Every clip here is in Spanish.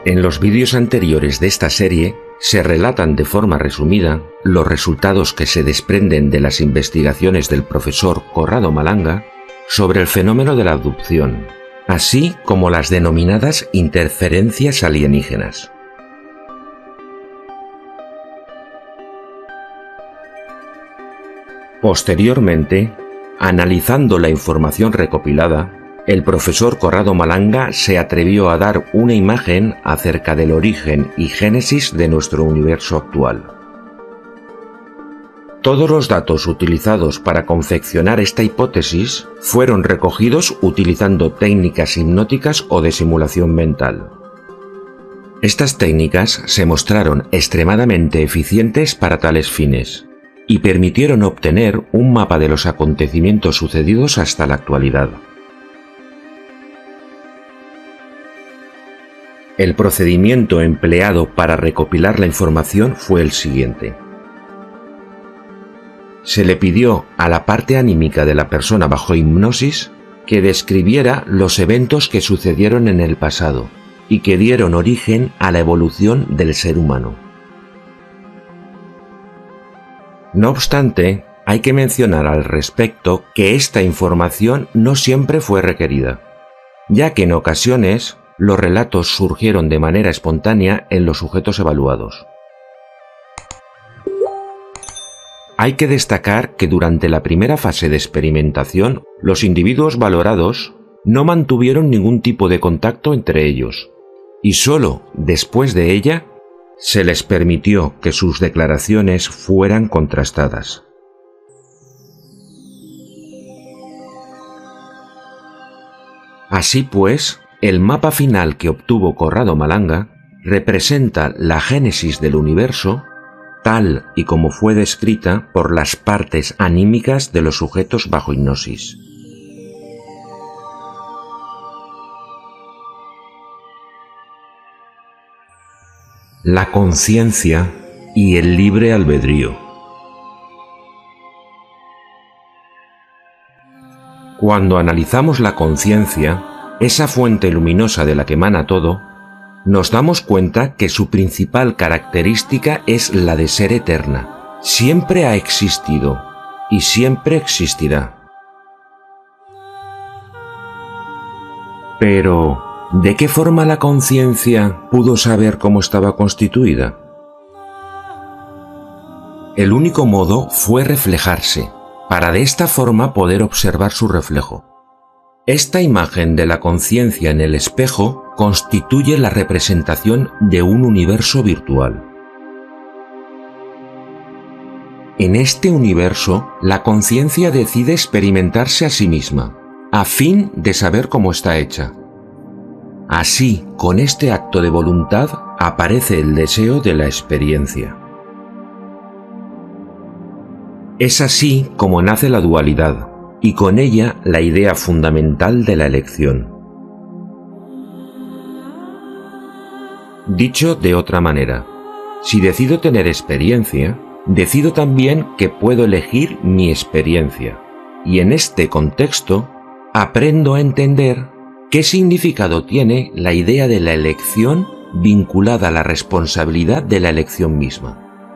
En los vídeos anteriores de esta serie se relatan de forma resumida los resultados que se desprenden de las investigaciones del profesor Corrado Malanga sobre el fenómeno de la abducción, así como las denominadas interferencias alienígenas. Posteriormente, analizando la información recopilada, el profesor Corrado Malanga se atrevió a dar una imagen acerca del origen y génesis de nuestro universo actual. Todos los datos utilizados para confeccionar esta hipótesis fueron recogidos utilizando técnicas hipnóticas o de simulación mental. Estas técnicas se mostraron extremadamente eficientes para tales fines y permitieron obtener un mapa de los acontecimientos sucedidos hasta la actualidad. El procedimiento empleado para recopilar la información fue el siguiente. Se le pidió a la parte anímica de la persona bajo hipnosis que describiera los eventos que sucedieron en el pasado y que dieron origen a la evolución del ser humano. No obstante, hay que mencionar al respecto que esta información no siempre fue requerida, ya que en ocasiones los relatos surgieron de manera espontánea en los sujetos evaluados. Hay que destacar que durante la primera fase de experimentación, los individuos valorados no mantuvieron ningún tipo de contacto entre ellos, y solo después de ella se les permitió que sus declaraciones fueran contrastadas. Así pues, el mapa final que obtuvo Corrado Malanga representa la génesis del universo tal y como fue descrita por las partes anímicas de los sujetos bajo hipnosis. La conciencia y el libre albedrío. Cuando analizamos la conciencia, esa fuente luminosa de la que emana todo, nos damos cuenta que su principal característica es la de ser eterna. Siempre ha existido y siempre existirá. Pero, ¿de qué forma la conciencia pudo saber cómo estaba constituida? El único modo fue reflejarse, para de esta forma poder observar su reflejo. Esta imagen de la conciencia en el espejo constituye la representación de un universo virtual. En este universo, la conciencia decide experimentarse a sí misma, a fin de saber cómo está hecha. Así, con este acto de voluntad, aparece el deseo de la experiencia. Es así como nace la dualidad, y con ella la idea fundamental de la elección. Dicho de otra manera, si decido tener experiencia, decido también que puedo elegir mi experiencia, y en este contexto aprendo a entender qué significado tiene la idea de la elección vinculada a la responsabilidad de la elección misma.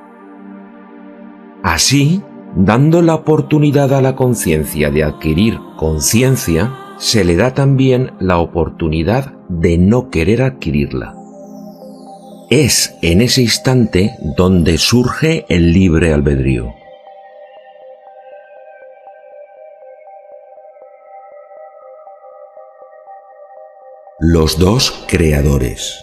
Así, dando la oportunidad a la conciencia de adquirir conciencia, se le da también la oportunidad de no querer adquirirla. Es en ese instante donde surge el libre albedrío. Los dos creadores.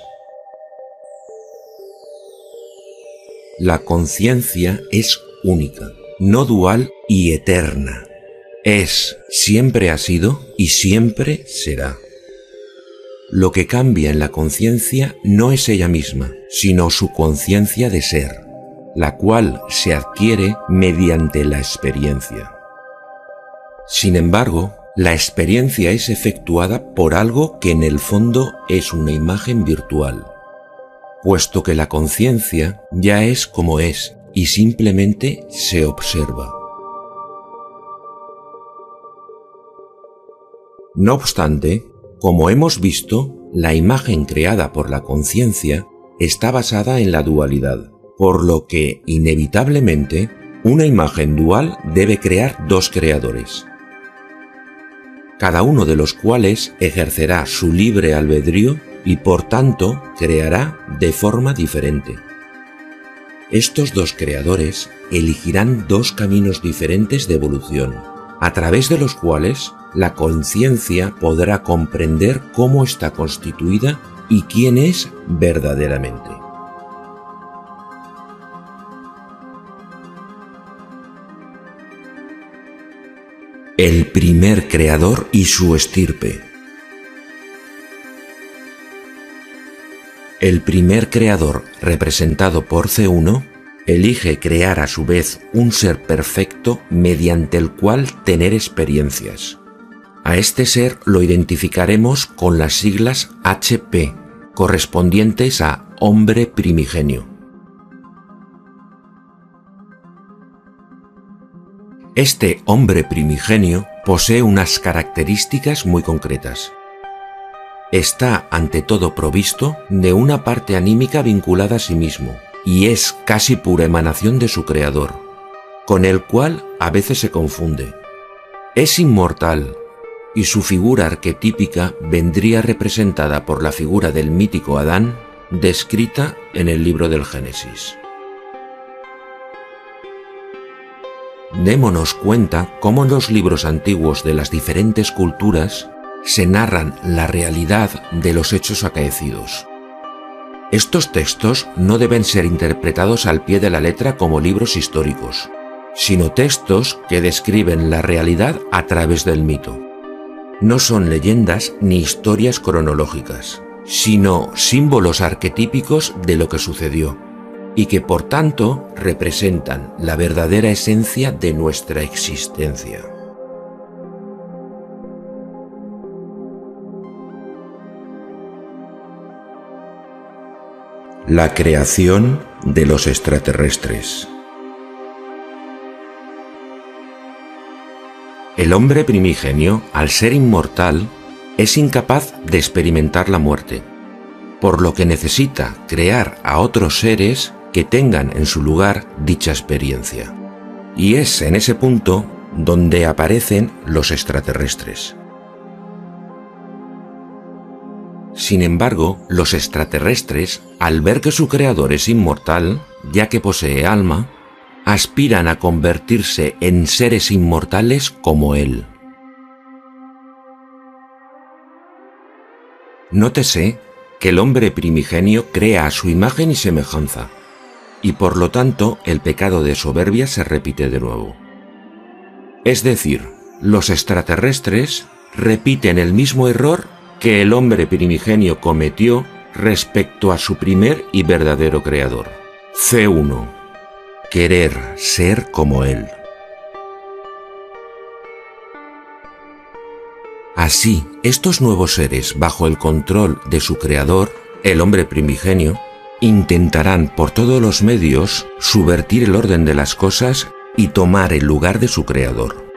La conciencia es única, no dual y eterna. Es, siempre ha sido y siempre será. Lo que cambia en la conciencia no es ella misma, sino su conciencia de ser, la cual se adquiere mediante la experiencia. Sin embargo, la experiencia es efectuada por algo que en el fondo es una imagen virtual, puesto que la conciencia ya es como es y simplemente se observa. No obstante, como hemos visto, la imagen creada por la conciencia está basada en la dualidad, por lo que, inevitablemente, una imagen dual debe crear dos creadores, cada uno de los cuales ejercerá su libre albedrío y por tanto creará de forma diferente. Estos dos creadores elegirán dos caminos diferentes de evolución, a través de los cuales la conciencia podrá comprender cómo está constituida y quién es verdaderamente. El primer creador y su estirpe. El primer creador, representado por C1, elige crear a su vez un ser perfecto mediante el cual tener experiencias. A este ser lo identificaremos con las siglas HP, correspondientes a hombre primigenio. Este hombre primigenio posee unas características muy concretas. Está ante todo provisto de una parte anímica vinculada a sí mismo, y es casi pura emanación de su creador, con el cual a veces se confunde. Es inmortal, y su figura arquetípica vendría representada por la figura del mítico Adán, descrita en el libro del Génesis. Démonos cuenta cómo en los libros antiguos de las diferentes culturas se narran la realidad de los hechos acaecidos. Estos textos no deben ser interpretados al pie de la letra como libros históricos, sino textos que describen la realidad a través del mito. No son leyendas ni historias cronológicas, sino símbolos arquetípicos de lo que sucedió, y que por tanto representan la verdadera esencia de nuestra existencia. La creación de los extraterrestres. El hombre primigenio, al ser inmortal, es incapaz de experimentar la muerte, por lo que necesita crear a otros seres que tengan en su lugar dicha experiencia. Y es en ese punto donde aparecen los extraterrestres. Sin embargo, los extraterrestres, al ver que su creador es inmortal, ya que posee alma, aspiran a convertirse en seres inmortales como él. Nótese que el hombre primigenio crea a su imagen y semejanza, y por lo tanto el pecado de soberbia se repite de nuevo. Es decir, los extraterrestres repiten el mismo error que el hombre primigenio cometió respecto a su primer y verdadero creador. C1. Querer ser como él. Así, estos nuevos seres, bajo el control de su creador, el hombre primigenio, intentarán por todos los medios subvertir el orden de las cosas y tomar el lugar de su creador.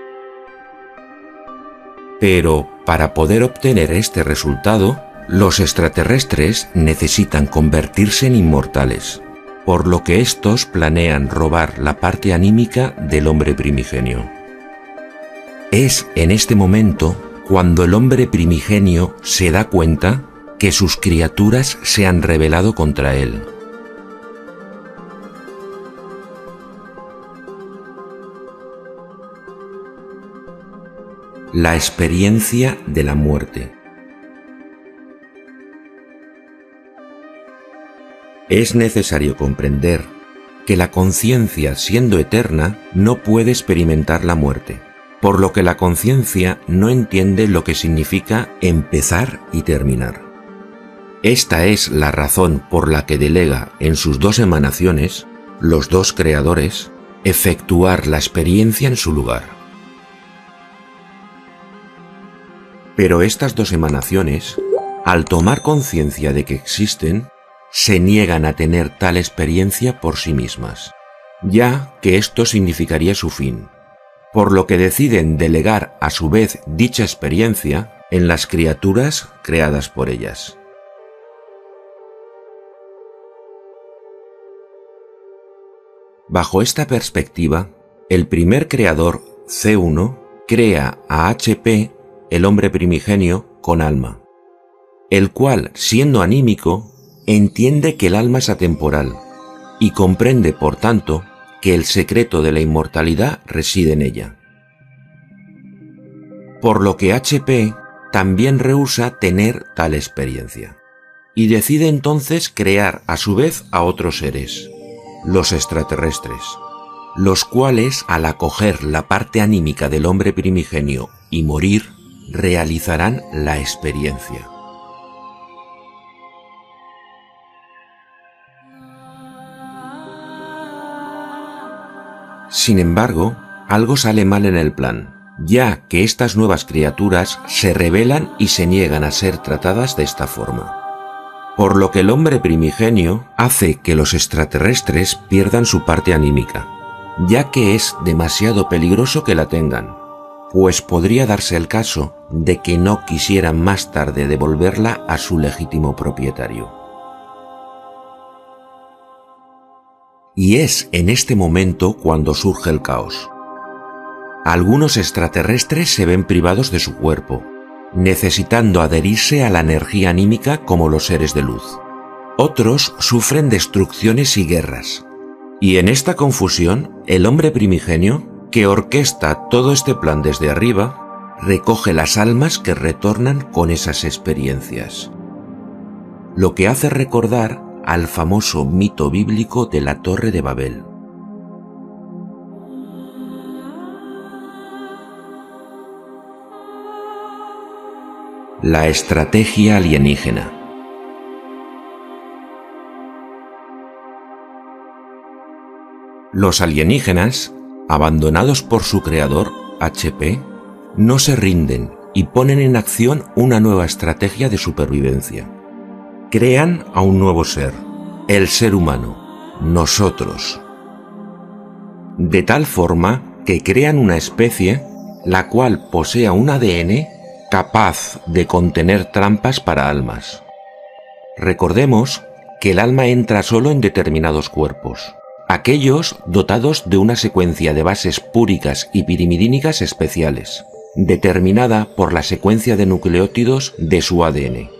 Pero, para poder obtener este resultado, los extraterrestres necesitan convertirse en inmortales, por lo que estos planean robar la parte anímica del hombre primigenio. Es en este momento cuando el hombre primigenio se da cuenta que sus criaturas se han rebelado contra él. La experiencia de la muerte. Es necesario comprender que la conciencia, siendo eterna, no puede experimentar la muerte, por lo que la conciencia no entiende lo que significa empezar y terminar. Esta es la razón por la que delega en sus dos emanaciones, los dos creadores, efectuar la experiencia en su lugar. Pero estas dos emanaciones, al tomar conciencia de que existen, se niegan a tener tal experiencia por sí mismas, ya que esto significaría su fin, por lo que deciden delegar a su vez dicha experiencia en las criaturas creadas por ellas. Bajo esta perspectiva, el primer creador, C1, crea a HP, el hombre primigenio, con alma, el cual, siendo anímico, entiende que el alma es atemporal y comprende, por tanto, que el secreto de la inmortalidad reside en ella. Por lo que HP también rehúsa tener tal experiencia y decide entonces crear a su vez a otros seres, los extraterrestres, los cuales, al acoger la parte anímica del hombre primigenio y morir, realizarán la experiencia. Sin embargo, algo sale mal en el plan, ya que estas nuevas criaturas se rebelan y se niegan a ser tratadas de esta forma. Por lo que el hombre primigenio hace que los extraterrestres pierdan su parte anímica, ya que es demasiado peligroso que la tengan, pues podría darse el caso de que no quisieran más tarde devolverla a su legítimo propietario. Y es en este momento cuando surge el caos. Algunos extraterrestres se ven privados de su cuerpo, necesitando adherirse a la energía anímica como los seres de luz. Otros sufren destrucciones y guerras. Y en esta confusión, el hombre primigenio, que orquesta todo este plan desde arriba, recoge las almas que retornan con esas experiencias. Lo que hace recordar al famoso mito bíblico de la Torre de Babel. La estrategia alienígena. Los alienígenas, abandonados por su creador, HP, no se rinden y ponen en acción una nueva estrategia de supervivencia. Crean a un nuevo ser, el ser humano, nosotros. De tal forma que crean una especie la cual posea un ADN capaz de contener trampas para almas. Recordemos que el alma entra solo en determinados cuerpos, aquellos dotados de una secuencia de bases púricas y pirimidínicas especiales, determinada por la secuencia de nucleótidos de su ADN.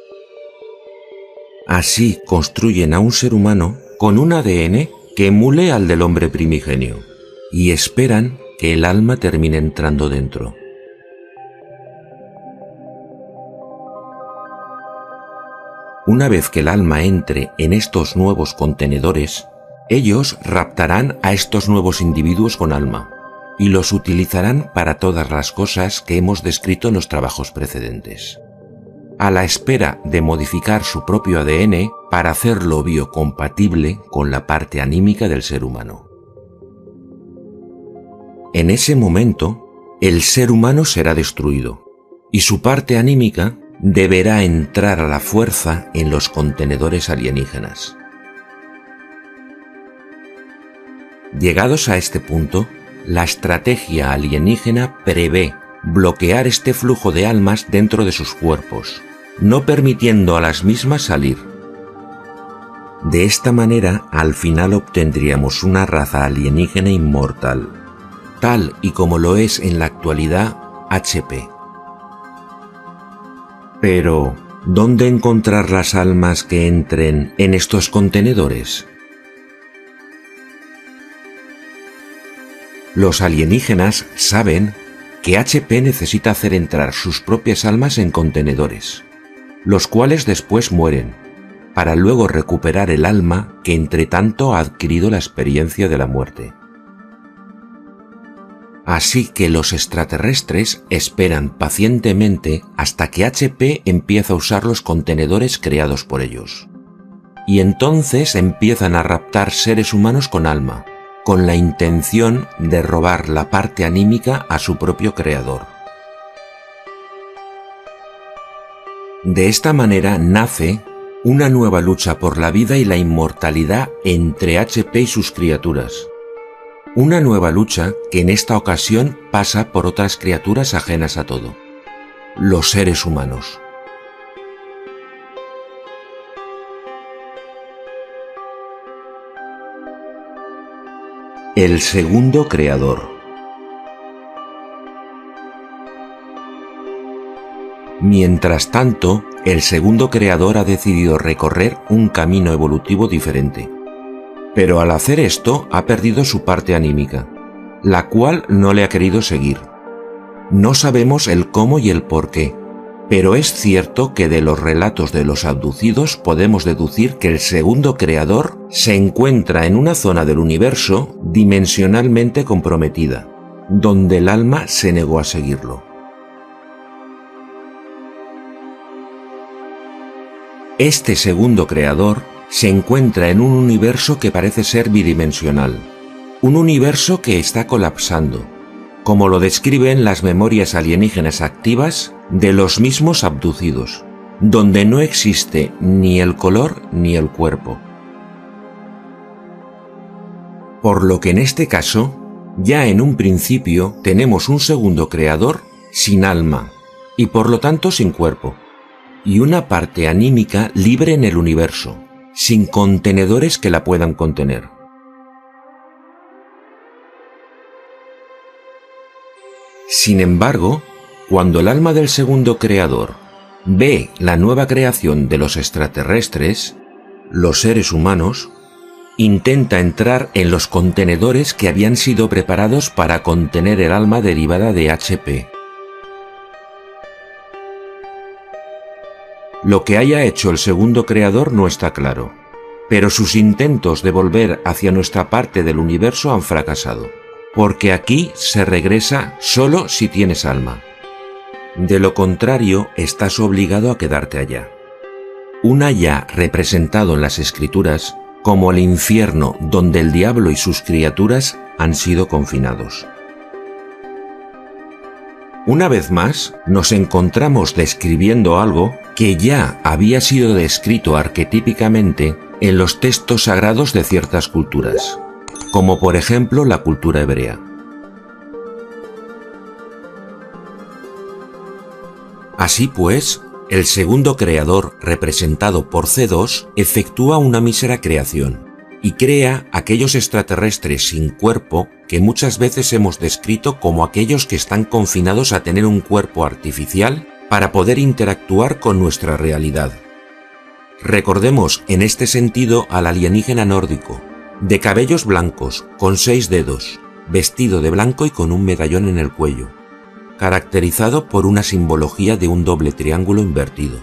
Así construyen a un ser humano con un ADN que emule al del hombre primigenio, y esperan que el alma termine entrando dentro. Una vez que el alma entre en estos nuevos contenedores, ellos raptarán a estos nuevos individuos con alma y los utilizarán para todas las cosas que hemos descrito en los trabajos precedentes, a la espera de modificar su propio ADN para hacerlo biocompatible con la parte anímica del ser humano. En ese momento, el ser humano será destruido y su parte anímica deberá entrar a la fuerza en los contenedores alienígenas. Llegados a este punto, la estrategia alienígena prevé bloquear este flujo de almas dentro de sus cuerpos, no permitiendo a las mismas salir. De esta manera, al final obtendríamos una raza alienígena inmortal, tal y como lo es en la actualidad HP. Pero, ¿dónde encontrar las almas que entren en estos contenedores? Los alienígenas saben que HP necesita hacer entrar sus propias almas en contenedores, los cuales después mueren, para luego recuperar el alma que entre tanto ha adquirido la experiencia de la muerte. Así que los extraterrestres esperan pacientemente hasta que HP empieza a usar los contenedores creados por ellos. Y entonces empiezan a raptar seres humanos con alma, con la intención de robar la parte anímica a su propio creador. De esta manera nace una nueva lucha por la vida y la inmortalidad entre HP y sus criaturas. Una nueva lucha que en esta ocasión pasa por otras criaturas ajenas a todo, los seres humanos. El segundo creador. Mientras tanto, el segundo creador ha decidido recorrer un camino evolutivo diferente. Pero al hacer esto ha perdido su parte anímica, la cual no le ha querido seguir. No sabemos el cómo y el por qué, pero es cierto que de los relatos de los abducidos podemos deducir que el segundo creador se encuentra en una zona del universo dimensionalmente comprometida, donde el alma se negó a seguirlo. Este segundo creador se encuentra en un universo que parece ser bidimensional, un universo que está colapsando, como lo describen las memorias alienígenas activas de los mismos abducidos, donde no existe ni el color ni el cuerpo. Por lo que en este caso, ya en un principio tenemos un segundo creador sin alma, y por lo tanto sin cuerpo, y una parte anímica libre en el universo, sin contenedores que la puedan contener. Sin embargo, cuando el alma del segundo creador ve la nueva creación de los extraterrestres, los seres humanos, intenta entrar en los contenedores que habían sido preparados para contener el alma derivada de HP. Lo que haya hecho el segundo creador no está claro, pero sus intentos de volver hacia nuestra parte del universo han fracasado, porque aquí se regresa solo si tienes alma. De lo contrario, estás obligado a quedarte allá. Un allá representado en las escrituras como el infierno donde el diablo y sus criaturas han sido confinados. Una vez más, nos encontramos describiendo algo que ya había sido descrito arquetípicamente en los textos sagrados de ciertas culturas, como por ejemplo la cultura hebrea. Así pues, el segundo creador, representado por C2, efectúa una mísera creación y crea aquellos extraterrestres sin cuerpo que muchas veces hemos descrito como aquellos que están confinados a tener un cuerpo artificial para poder interactuar con nuestra realidad. Recordemos en este sentido al alienígena nórdico, de cabellos blancos, con 6 dedos, vestido de blanco y con un medallón en el cuello, caracterizado por una simbología de un doble triángulo invertido.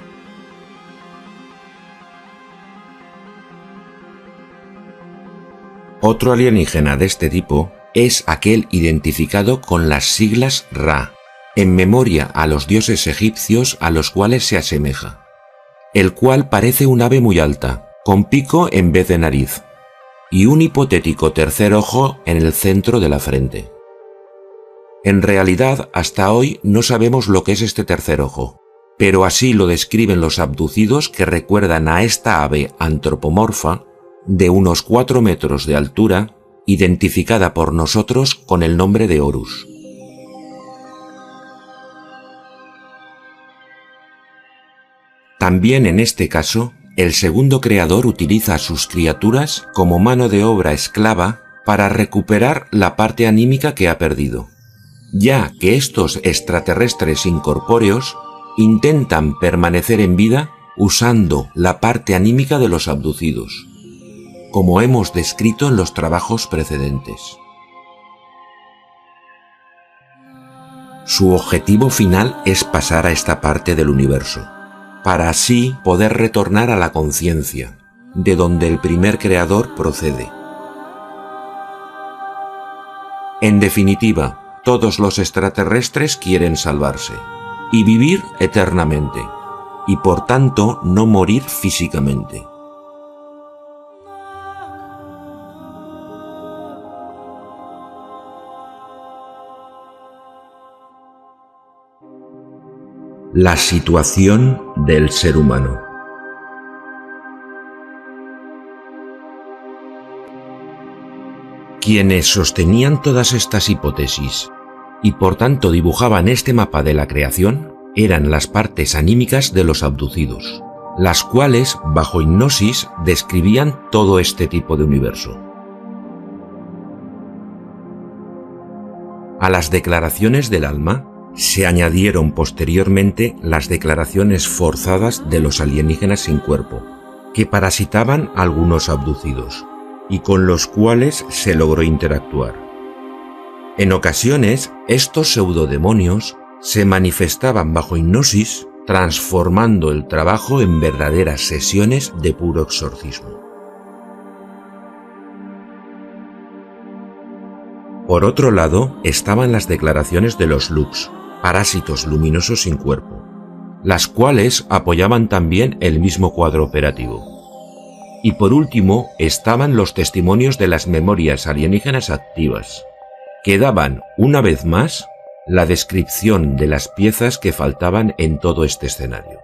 Otro alienígena de este tipo es aquel identificado con las siglas Ra, en memoria a los dioses egipcios a los cuales se asemeja, el cual parece un ave muy alta, con pico en vez de nariz, y un hipotético tercer ojo en el centro de la frente. En realidad, hasta hoy no sabemos lo que es este tercer ojo, pero así lo describen los abducidos que recuerdan a esta ave antropomorfa de unos 4 metros de altura, identificada por nosotros con el nombre de Horus. También en este caso, el segundo creador utiliza a sus criaturas como mano de obra esclava para recuperar la parte anímica que ha perdido, ya que estos extraterrestres incorpóreos intentan permanecer en vida usando la parte anímica de los abducidos, como hemos descrito en los trabajos precedentes. Su objetivo final es pasar a esta parte del universo, para así poder retornar a la conciencia, de donde el primer creador procede. En definitiva, todos los extraterrestres quieren salvarse y vivir eternamente, y por tanto no morir físicamente. La situación del ser humano. Quienes sostenían todas estas hipótesis y por tanto dibujaban este mapa de la creación eran las partes anímicas de los abducidos, las cuales, bajo la hipnosis, describían todo este tipo de universo. A las declaraciones del alma se añadieron posteriormente las declaraciones forzadas de los alienígenas sin cuerpo, que parasitaban a algunos abducidos, y con los cuales se logró interactuar. En ocasiones, estos pseudodemonios se manifestaban bajo hipnosis, transformando el trabajo en verdaderas sesiones de puro exorcismo. Por otro lado, estaban las declaraciones de los Lux, parásitos luminosos sin cuerpo, las cuales apoyaban también el mismo cuadro operativo. Y por último, estaban los testimonios de las memorias alienígenas activas, que daban, una vez más, la descripción de las piezas que faltaban en todo este escenario.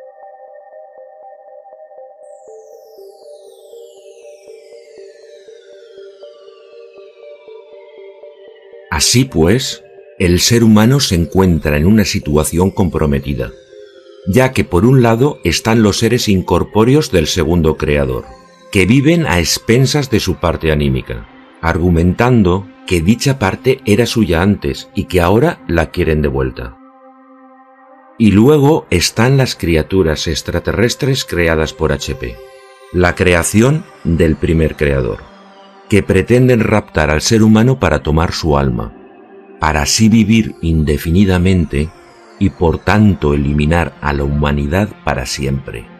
Así pues, el ser humano se encuentra en una situación comprometida, ya que por un lado están los seres incorpóreos del segundo creador, que viven a expensas de su parte anímica, argumentando que dicha parte era suya antes y que ahora la quieren de vuelta. Y luego están las criaturas extraterrestres creadas por HP, la creación del primer creador, que pretenden raptar al ser humano para tomar su alma, para así vivir indefinidamente y por tanto eliminar a la humanidad para siempre.